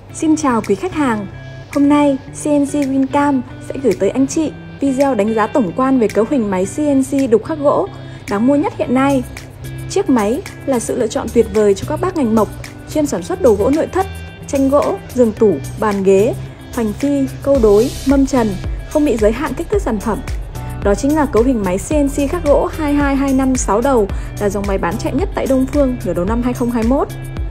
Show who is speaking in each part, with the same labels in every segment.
Speaker 1: Xin chào quý khách hàng. Hôm nay CNC Wincam sẽ gửi tới anh chị video đánh giá tổng quan về cấu hình máy CNC đục khắc gỗ đáng mua nhất hiện nay. Chiếc máy là sự lựa chọn tuyệt vời cho các bác ngành mộc chuyên sản xuất đồ gỗ nội thất, tranh gỗ, giường tủ, bàn ghế, hoành phi, câu đối, mâm trần, không bị giới hạn kích thước sản phẩm. Đó chính là cấu hình máy CNC khắc gỗ 2225 6 đầu, là dòng máy bán chạy nhất tại Đông Phương nửa đầu năm 2021.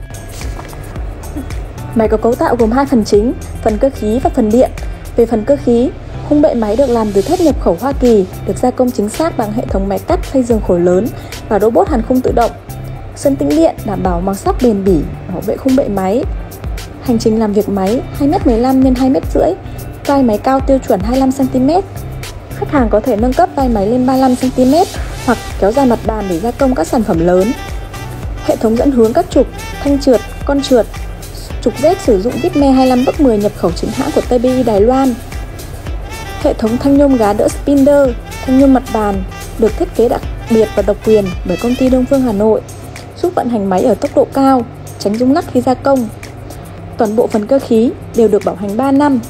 Speaker 1: Máy có cấu tạo gồm hai phần chính, phần cơ khí và phần điện. Về phần cơ khí, khung bệ máy được làm từ thép nhập khẩu Hoa Kỳ, được gia công chính xác bằng hệ thống máy cắt phay giường khối lớn và robot hàn khung tự động. Sơn tĩnh điện đảm bảo màu sắc bền bỉ, bảo vệ khung bệ máy. Hành trình làm việc máy 2m15 x 2m50, vai máy cao tiêu chuẩn 25cm. Khách hàng có thể nâng cấp vai máy lên 35cm hoặc kéo dài mặt bàn để gia công các sản phẩm lớn. Hệ thống dẫn hướng các trục, thanh trượt, con trượt. Trục Z sử dụng vít me 25/10 nhập khẩu chính hãng của TBI Đài Loan. Hệ thống thanh nhôm gá đỡ Spinder, thanh nhôm mặt bàn, được thiết kế đặc biệt và độc quyền bởi công ty Đông Phương Hà Nội, giúp vận hành máy ở tốc độ cao, tránh rung lắc khi gia công. Toàn bộ phần cơ khí đều được bảo hành 3 năm.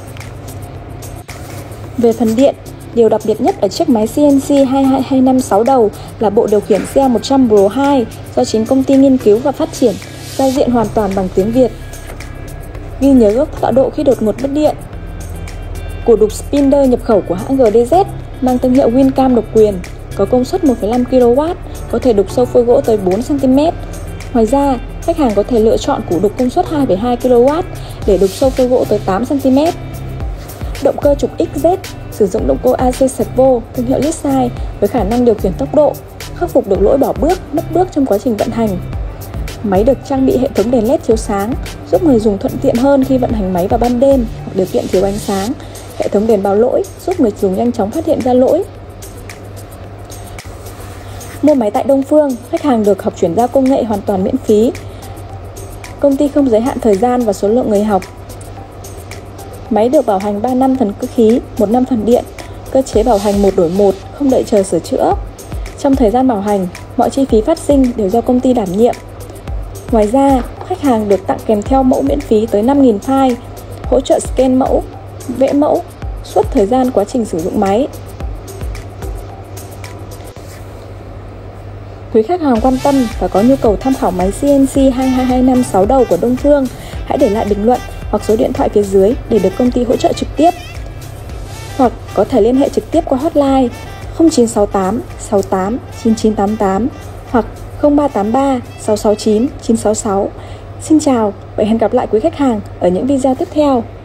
Speaker 1: Về phần điện, điều đặc biệt nhất ở chiếc máy CNC 2225 6 đầu là bộ điều khiển CA100 Pro 2 do chính công ty nghiên cứu và phát triển, giao diện hoàn toàn bằng tiếng Việt, ghi nhớ gốc tọa độ khi đột ngột mất điện. Củ đục Spinder nhập khẩu của hãng GDZ mang thương hiệu Wincam độc quyền, có công suất 1,5 kW, có thể đục sâu phôi gỗ tới 4cm. Ngoài ra, khách hàng có thể lựa chọn củ đục công suất 2,2 kW để đục sâu phôi gỗ tới 8cm. Động cơ trục XZ sử dụng động cơ AC Servo thương hiệu Litsai với khả năng điều khiển tốc độ, khắc phục được lỗi bỏ bước, mất bước trong quá trình vận hành. Máy được trang bị hệ thống đèn LED chiếu sáng, giúp người dùng thuận tiện hơn khi vận hành máy vào ban đêm hoặc điều kiện thiếu ánh sáng. Hệ thống đèn báo lỗi giúp người dùng nhanh chóng phát hiện ra lỗi. Mua máy tại Đông Phương, khách hàng được học chuyển giao công nghệ hoàn toàn miễn phí. Công ty không giới hạn thời gian và số lượng người học. Máy được bảo hành 3 năm phần cơ khí, 1 năm phần điện. Cơ chế bảo hành 1 đổi 1, không đợi chờ sửa chữa. Trong thời gian bảo hành, mọi chi phí phát sinh đều do công ty đảm nhiệm. Ngoài ra, khách hàng được tặng kèm theo mẫu miễn phí tới 5.000 file, hỗ trợ scan mẫu, vẽ mẫu suốt thời gian quá trình sử dụng máy. Quý khách hàng quan tâm và có nhu cầu tham khảo máy CNC 2225 6 đầu của Đông Phương, hãy để lại bình luận hoặc số điện thoại phía dưới để được công ty hỗ trợ trực tiếp. Hoặc có thể liên hệ trực tiếp qua hotline 0968 68 9988 hoặc 0383 669 966. Xin chào và hẹn gặp lại quý khách hàng ở những video tiếp theo.